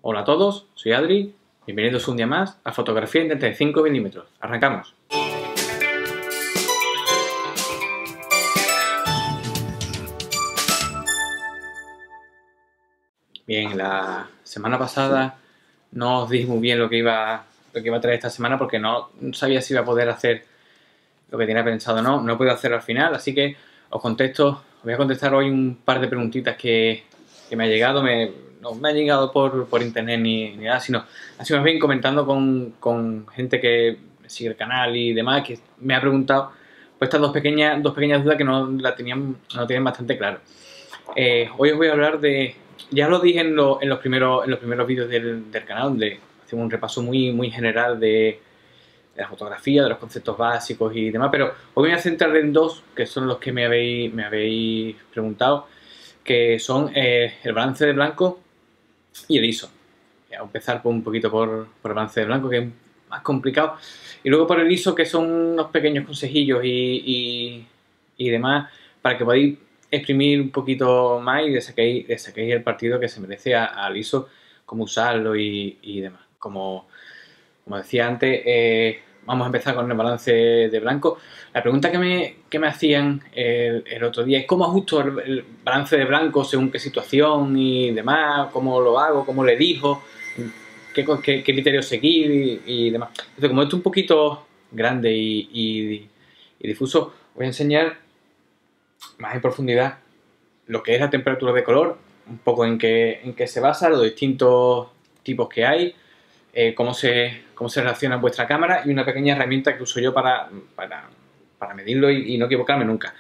Hola a todos, soy Adri, bienvenidos un día más a Fotografía en 35 milímetros. Arrancamos. Bien, la semana pasada no os dije muy bien lo que iba a traer esta semana porque no sabía si iba a poder hacer lo que tenía pensado o no. No he podido hacerlo al final, así que os voy a contestar hoy un par de preguntitas que me ha llegado. No me ha llegado por internet ni nada, sino ha sido más bien comentando con gente que sigue el canal y demás, que me ha preguntado pues estas dos pequeñas dudas que no tienen bastante claro. Hoy os voy a hablar de, ya lo dije en los primeros vídeos del canal, donde hacemos un repaso muy general de la fotografía, de los conceptos básicos y demás, pero hoy me voy a centrar en dos, que son los que me habéis preguntado, que son el balance de blanco y el ISO. Voy a empezar un poquito por el balance de blanco, que es más complicado, y luego por el ISO, que son unos pequeños consejillos y demás, para que podáis exprimir un poquito más y le saquéis el partido que se merece al ISO, cómo usarlo y demás. Como decía antes, vamos a empezar con el balance de blanco. La pregunta que me hacían el otro día es cómo ajusto el balance de blanco según qué situación y demás, cómo lo hago, cómo le elijo, qué criterios seguir y demás. Entonces, como esto es un poquito grande y difuso, voy a enseñar más en profundidad lo que es la temperatura de color, un poco en qué se basa, los distintos tipos que hay, cómo se relaciona vuestra cámara y una pequeña herramienta que uso yo para medirlo y no equivocarme nunca.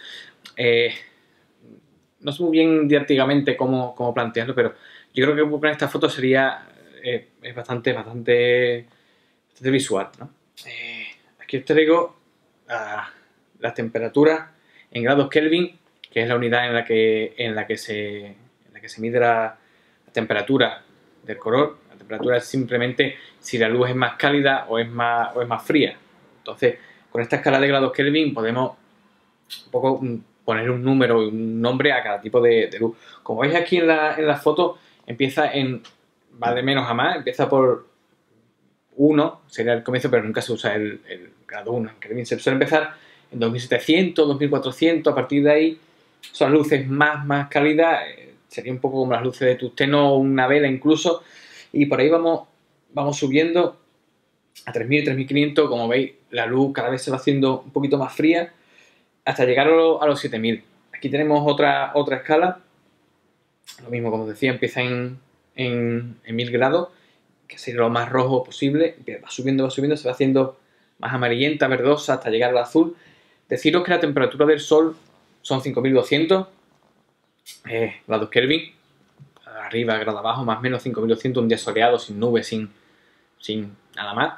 No sé muy bien didácticamente cómo plantearlo, pero yo creo que con esta foto sería es bastante visual, ¿no? Aquí os traigo la temperatura en grados Kelvin, que es la unidad en la que se mide la temperatura del color. La temperatura es simplemente si la luz es más cálida o es más fría. Entonces, con esta escala de grados Kelvin podemos un poco poner un número y un nombre a cada tipo de luz. Como veis aquí en la foto, va de menos a más, empieza por 1, sería el comienzo, pero nunca se usa el grado 1. En Kelvin se suele empezar en 2700, 2400, a partir de ahí son luces más cálidas, sería un poco como las luces de tungsteno o una vela incluso, y por ahí vamos subiendo a 3000, 3500, como veis la luz cada vez se va haciendo un poquito más fría hasta llegar a los 7000. Aquí tenemos otra escala, lo mismo, como os decía, empieza en 1000 grados, que sería lo más rojo posible, va subiendo, se va haciendo más amarillenta, verdosa, hasta llegar al azul. Deciros que la temperatura del Sol son 5200 grados Kelvin, arriba, grado abajo, más o menos 5200, un día soleado, sin nubes, sin nada más.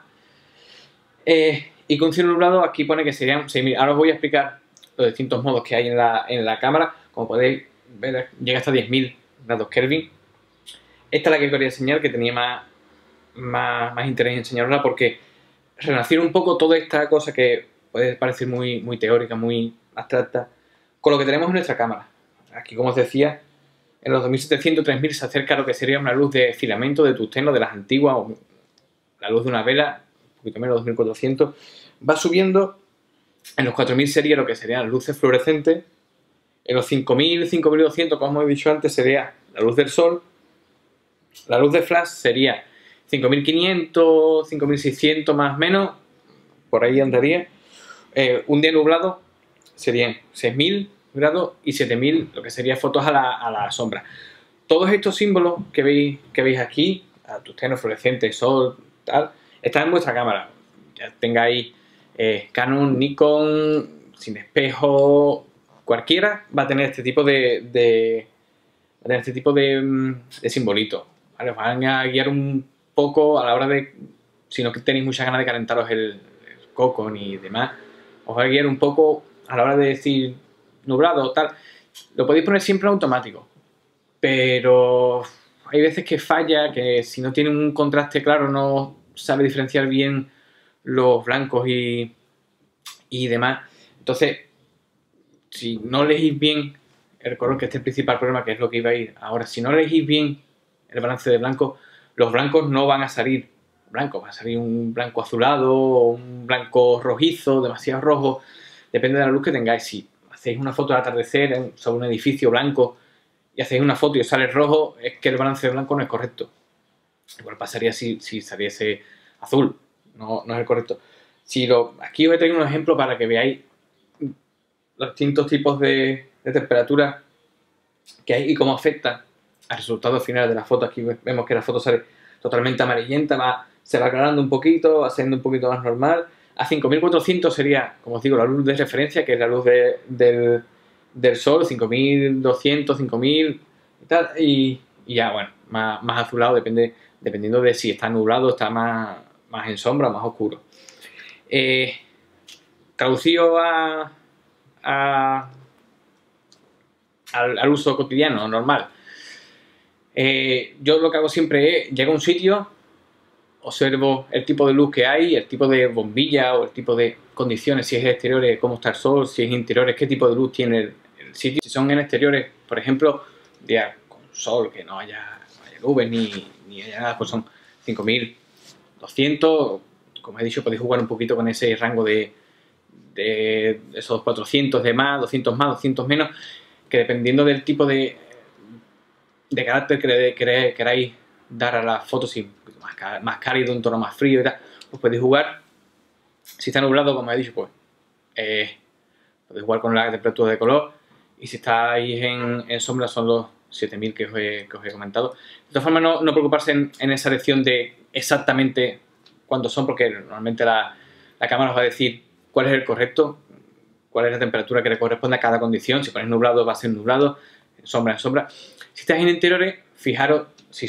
Y con cielo nublado aquí pone que serían 6000. Ahora os voy a explicar los distintos modos que hay en la cámara. Como podéis ver, llega hasta 10.000 grados Kelvin. Esta es la que quería enseñar, que tenía más interés en enseñarosla, porque relaciona un poco toda esta cosa que puede parecer muy teórica, muy abstracta, con lo que tenemos en nuestra cámara. Aquí, como os decía, en los 2700, 3000 se acerca a lo que sería una luz de filamento, de tungsteno, de las antiguas, o la luz de una vela, un poquito menos, 2400. Va subiendo. En los 4000 sería lo que serían las luces fluorescentes. En los 5000, 5200, como hemos dicho antes, sería la luz del sol. La luz de flash sería 5500, 5600 más o menos, por ahí andaría. Un día nublado serían 6000 grados y 7000, lo que sería fotos a la sombra. Todos estos símbolos que veis aquí, tungsteno, fluorescente, sol, tal, están en vuestra cámara. Ya tengáis Canon, Nikon, sin espejo, cualquiera va a tener este tipo de simbolitos, ¿vale? Os van a guiar un poco a la hora de, si no tenéis muchas ganas de calentaros el coco ni demás, os va a guiar un poco a la hora de decir nublado o tal. Lo podéis poner siempre en automático, pero hay veces que falla, que si no tiene un contraste claro no sabe diferenciar bien los blancos y demás. Entonces, si no elegís bien el color, que este es el principal problema, que es lo que iba a ir ahora, si no elegís bien el balance de blanco, los blancos no van a salir blancos, va a salir un blanco azulado o un blanco rojizo, demasiado rojo, depende de la luz que tengáis. Si hacéis una foto al atardecer sobre un edificio blanco y hacéis una foto y os sale rojo, es que el balance de blanco no es correcto. Igual pasaría si saliese azul, no es el correcto. Aquí os he traído un ejemplo para que veáis los distintos tipos de temperatura que hay y cómo afecta al resultado final de la foto. Aquí vemos que la foto sale totalmente amarillenta, se va aclarando un poquito, va siendo un poquito más normal. A 5400 sería, como os digo, la luz de referencia, que es la luz del sol, 5200, 5000 y tal, y ya, bueno, más azulado, dependiendo de si está nublado, está más en sombra o más oscuro. Traducido al uso cotidiano, normal. Yo lo que hago siempre es, llego a un sitio, observo el tipo de luz que hay, el tipo de bombilla o el tipo de condiciones, si es exteriores, cómo está el sol, si es interiores, qué tipo de luz tiene el sitio. Si son en exteriores, por ejemplo, día con sol, que no haya nubes ni haya nada, pues son 5200. Como he dicho, podéis jugar un poquito con ese rango de esos 400 de más, 200 más, 200 menos, que dependiendo del tipo de carácter que queráis dar a la foto, si más cálido, un tono más frío y tal, pues podéis jugar. Si está nublado, como he dicho, pues podéis jugar con la temperatura de color, y si estáis en sombra son los 7000 que os he comentado. De todas formas, no preocuparse en esa lección de exactamente cuántos son, porque normalmente la cámara os va a decir cuál es el correcto, cuál es la temperatura que le corresponde a cada condición. Si ponéis nublado, va a ser nublado, en sombra, en sombra. Si estáis en interiores, fijaros si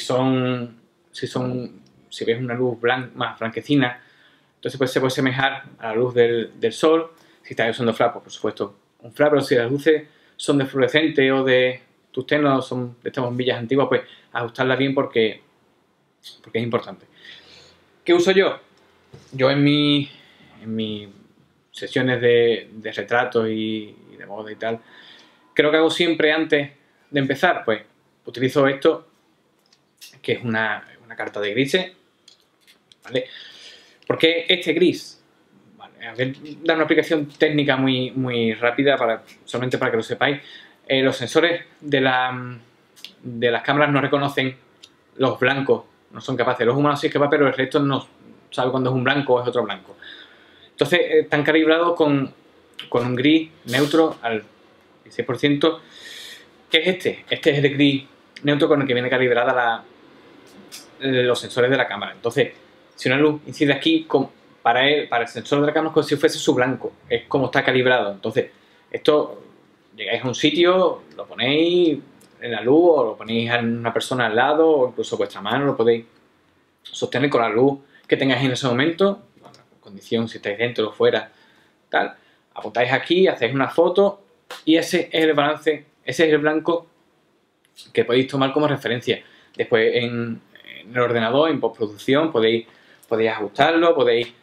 veis una luz más blanquecina, entonces pues se puede asemejar a la luz del sol. Si estáis usando flash, pues por supuesto un flash, pero si las luces son de fluorescente o de tungsteno, son de estas bombillas antiguas, pues ajustarlas bien porque es importante. ¿Qué uso yo? Yo en mis sesiones de retratos y de moda y tal, creo que hago siempre antes de empezar, pues utilizo esto, que es una carta de grises, ¿vale? ¿Por qué este gris? Vale, a ver, dar una explicación técnica muy rápida, solamente para que lo sepáis. Los sensores de las cámaras no reconocen los blancos, no son capaces. Los humanos sí es capaz, pero el resto no sabe cuándo es un blanco o es otro blanco. Entonces están calibrados con un gris neutro al 16%. ¿Qué es este? Este es el gris neutro con el que viene calibrada los sensores de la cámara. Entonces, si una luz incide aquí, para el sensor de la cámara es como si fuese su blanco, es como está calibrado. Entonces, esto, llegáis a un sitio, lo ponéis en la luz o lo ponéis a una persona al lado, o incluso vuestra mano lo podéis sostener con la luz que tengáis en ese momento, bueno, condición si estáis dentro o fuera, tal. Apuntáis aquí, hacéis una foto y ese es el balance, ese es el blanco que podéis tomar como referencia. Después en el ordenador, en postproducción, podéis ajustarlo,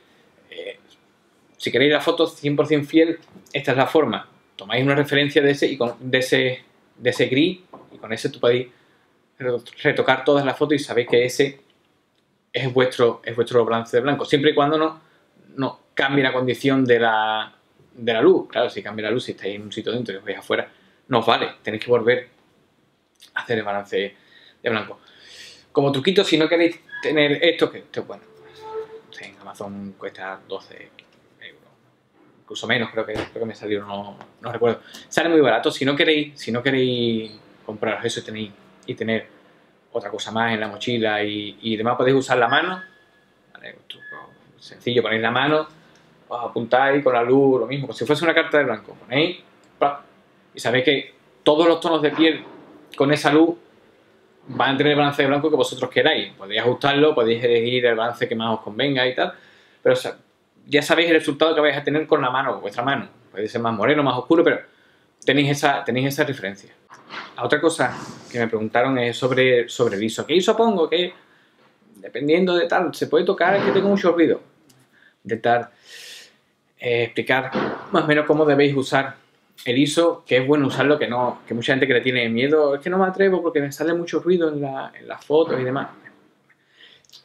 si queréis la foto 100% fiel, esta es la forma. Tomáis una referencia de ese gris, y con ese tú podéis retocar todas las fotos y sabéis que ese es vuestro balance de blanco, siempre y cuando no cambie la condición de la luz. Claro, si cambia la luz, si estáis en un sitio dentro y os veis afuera, no os vale, tenéis que volver a hacer el balance de blanco. Como truquito, si no queréis tener esto, bueno, en Amazon cuesta 12 euros, incluso menos, creo que me salió, no recuerdo. Sale muy barato. Si no queréis compraros eso y tener otra cosa más en la mochila y demás, podéis usar la mano, ¿vale? Un truco sencillo, ponéis la mano, os apuntáis con la luz, lo mismo, como si fuese una carta de blanco, ponéis, y sabéis que todos los tonos de piel con esa luz van a tener el balance de blanco que vosotros queráis. Podéis ajustarlo, podéis elegir el balance que más os convenga y tal, pero ya sabéis el resultado que vais a tener con la mano, con vuestra mano. Puede ser más moreno, más oscuro, pero tenéis esa referencia. La otra cosa que me preguntaron es sobre el ISO. ¿Qué ISO pongo? ¿Qué? Dependiendo de tal, ¿se puede tocar? Es que tengo mucho ruido. Intentar explicar más o menos cómo debéis usar el ISO, que es bueno usarlo, que mucha gente que le tiene miedo, es que no me atrevo porque me sale mucho ruido en las fotos y demás.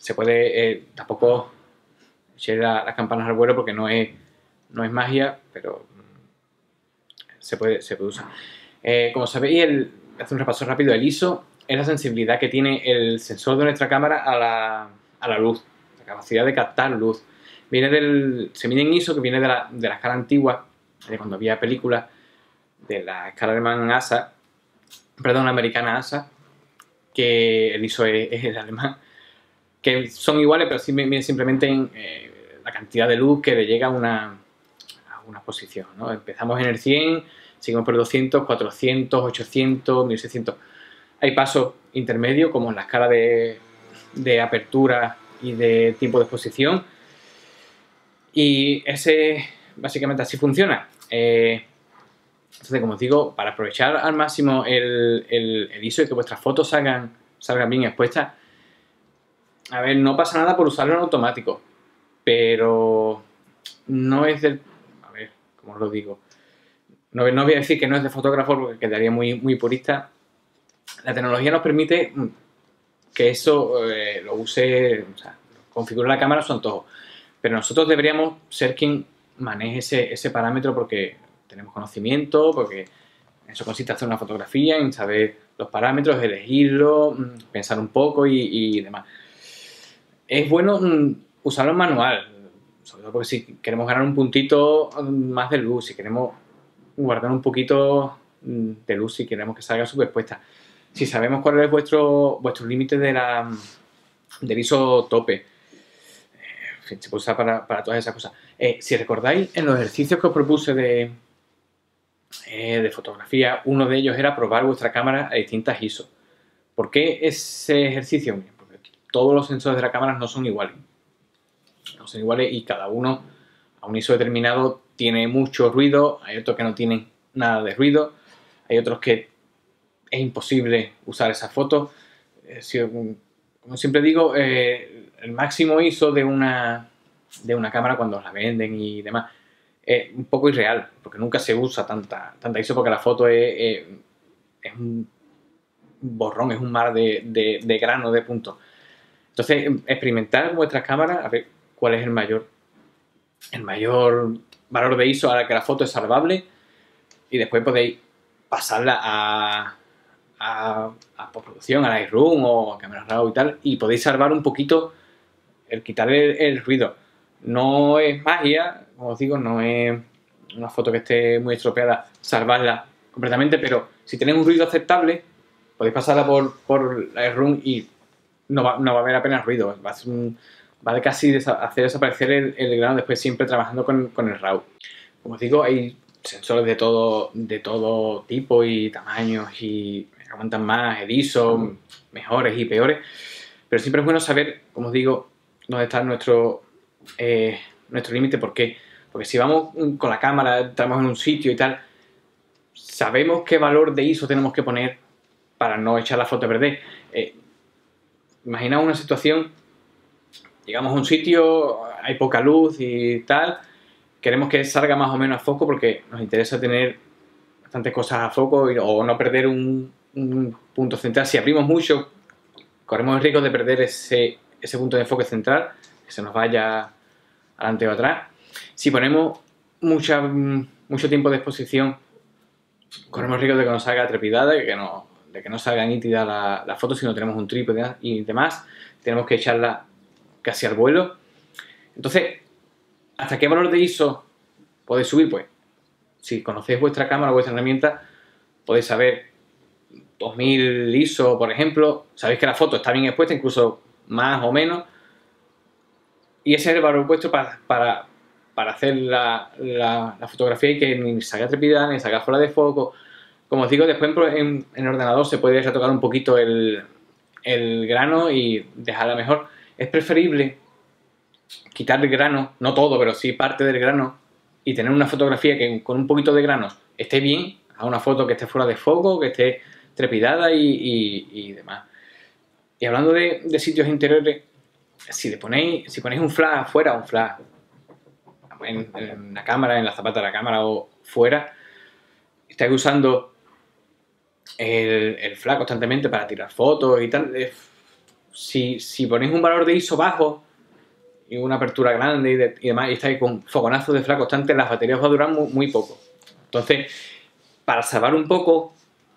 se puede, tampoco echar las campanas al vuelo porque no es magia, pero se puede usar. Como sabéis, hace un repaso rápido, el ISO es la sensibilidad que tiene el sensor de nuestra cámara a la luz, la capacidad de captar luz. Se mide en ISO, que viene de la escala antigua, de cuando había películas, de la escala americana ASA, que el ISO es el alemán, que son iguales, pero sí mide simplemente en la cantidad de luz que le llega a una posición, ¿no? Empezamos en el 100, seguimos por 200, 400, 800, 1600. Hay pasos intermedios, como en la escala de apertura y de tiempo de exposición. Y ese, básicamente, así funciona. Entonces, como os digo, para aprovechar al máximo el ISO y que vuestras fotos salgan bien expuestas, a ver, no pasa nada por usarlo en automático, pero no es del... A ver, ¿cómo os lo digo? No voy a decir que no es de fotógrafo porque quedaría muy purista. La tecnología nos permite que eso lo use, o sea, configure la cámara a su antojo. Pero nosotros deberíamos ser quien maneje ese parámetro porque tenemos conocimiento, porque en eso consiste hacer una fotografía, en saber los parámetros, elegirlo, pensar un poco y demás. Es bueno usarlo en manual, sobre todo porque si queremos ganar un puntito más de luz, si queremos guardar un poquito de luz, si queremos que salga superpuesta. Si sabemos cuál es vuestro límite del ISO tope, se puede usar para todas esas cosas. Si recordáis, en los ejercicios que os propuse de fotografía, uno de ellos era probar vuestra cámara a distintas ISO. ¿Por qué ese ejercicio? Porque todos los sensores de la cámara no son iguales. No son iguales y cada uno a un ISO determinado tiene mucho ruido, hay otros que no tienen nada de ruido, hay otros que es imposible usar esa foto. Como siempre digo, el máximo ISO de una cámara cuando la venden y demás es un poco irreal, porque nunca se usa tanta ISO porque la foto es un borrón, es un mar de grano, de puntos. Entonces, experimentar vuestras cámaras, a ver cuál es el mayor valor de ISO a la que la foto es salvable y después podéis pasarla a postproducción, a Lightroom o a Camera Raw y tal, y podéis salvar un poquito el quitarle el ruido. No es magia, como os digo, no es una foto que esté muy estropeada, salvarla completamente, pero si tenéis un ruido aceptable, podéis pasarla por Lightroom y no va a haber apenas ruido. Va a casi hacer desaparecer el grano después, siempre trabajando con el RAW. Como os digo, hay sensores de todo tipo y tamaños y aguantan más, el ISO, mejores y peores, pero siempre es bueno saber, como os digo, dónde está nuestro límite. ¿Por qué? Porque si vamos con la cámara, estamos en un sitio y tal, sabemos qué valor de ISO tenemos que poner para no echar la foto a perder. Imaginaos una situación, llegamos a un sitio, hay poca luz y tal, queremos que salga más o menos a foco porque nos interesa tener bastantes cosas a foco o no perder un punto central. Si abrimos mucho, corremos el riesgo de perder ese punto de enfoque central, que se nos vaya adelante o atrás. Si ponemos mucho tiempo de exposición, corremos el riesgo de que nos salga trepidada, de que no salga nítida la foto si no tenemos un trípode y demás. Tenemos que echarla casi al vuelo. Entonces, ¿hasta qué valor de ISO podéis subir? Pues, si conocéis vuestra cámara o vuestra herramienta, podéis saber 2000 ISO, por ejemplo. Sabéis que la foto está bien expuesta, incluso más o menos. Y ese es el valor puesto para hacer la fotografía y que ni salga trepidada, ni salga fuera de foco. Como os digo, después en el ordenador se puede retocar un poquito el grano y dejarla mejor. Es preferible quitar el grano, no todo, pero sí parte del grano, y tener una fotografía que con un poquito de granos esté bien, a una foto que esté fuera de foco, que esté trepidada y demás. Y hablando de sitios interiores, si ponéis un flash fuera, un flash en la cámara, en la zapata de la cámara o fuera, estáis usando el flash constantemente para tirar fotos y tal, si ponéis un valor de ISO bajo y una apertura grande y demás, y estáis con fogonazos de flash constante, las baterías os va a durar muy poco. Entonces, para salvar un poco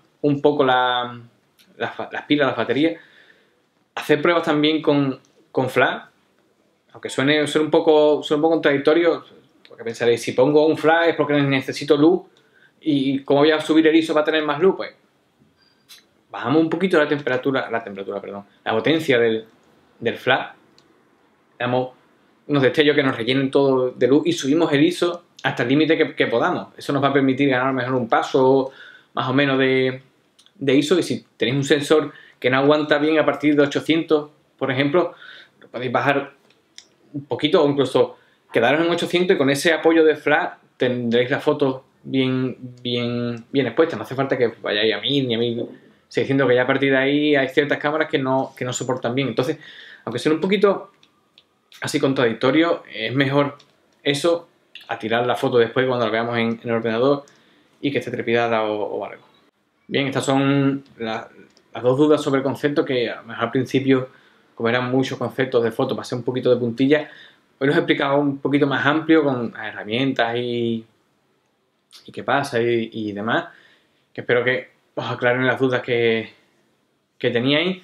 las pilas, las baterías, hacer pruebas también con flash, aunque suene un poco contradictorio, porque pensaréis, si pongo un flash es porque necesito luz, y como voy a subir el ISO para tener más luz, pues bajamos un poquito la potencia del flash, damos unos destellos que nos rellenen todo de luz y subimos el ISO hasta el límite que podamos. Eso nos va a permitir ganar mejor un paso más o menos de ISO, y si tenéis un sensor que no aguanta bien a partir de 800, por ejemplo, lo podéis bajar un poquito o incluso quedaros en 800, y con ese apoyo de flash tendréis la foto bien expuesta. No hace falta que vayáis a 1000 ni a 1600, que ya a partir de ahí hay ciertas cámaras que no soportan bien. Entonces, aunque sea un poquito así contradictorio, es mejor eso a tirar la foto después cuando la veamos en el ordenador y que esté trepidada o algo. Bien, estas son las dos dudas sobre el concepto, que a lo mejor al principio, como eran muchos conceptos de foto, pasé un poquito de puntilla. Hoy os he explicado un poquito más amplio con herramientas y qué pasa y demás, que espero que os aclaren las dudas que teníais.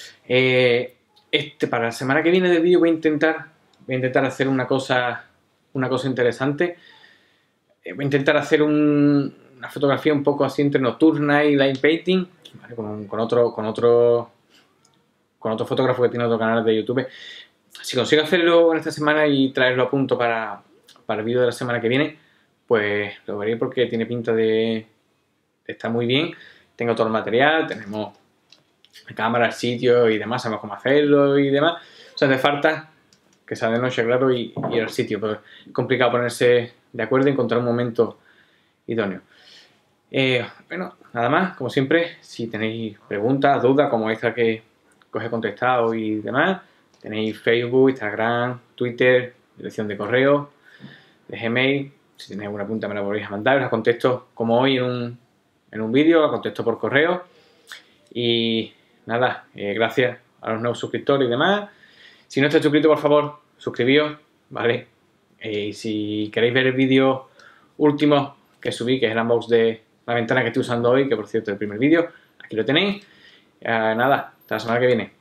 Para la semana que viene del vídeo voy a intentar hacer una cosa interesante. Voy a intentar hacer una fotografía un poco así entre nocturna y light painting, ¿vale? con otro fotógrafo que tiene otro canal de YouTube. Si consigo hacerlo en esta semana y traerlo a punto para el vídeo de la semana que viene, pues lo veréis, porque tiene pinta de estar muy bien. Tengo todo el material, tenemos la cámara, el sitio y demás, sabemos cómo hacerlo y demás. O sea, hace falta que sea de noche, claro, y ir al sitio, pero es complicado ponerse de acuerdo y encontrar un momento idóneo. Bueno, nada más, como siempre, si tenéis preguntas, dudas, como esta que os he contestado y demás, tenéis Facebook, Instagram, Twitter, dirección de correo, de Gmail. Si tenéis alguna pregunta me la volvéis a mandar, os la contesto como hoy en un vídeo, la contesto por correo. Y nada, gracias a los nuevos suscriptores y demás. Si no estáis suscritos, por favor, suscribíos, ¿vale? Y si queréis ver el vídeo último que subí, que es el unbox de la ventana que estoy usando hoy, que por cierto es el primer vídeo, aquí lo tenéis. Nada, hasta la semana que viene.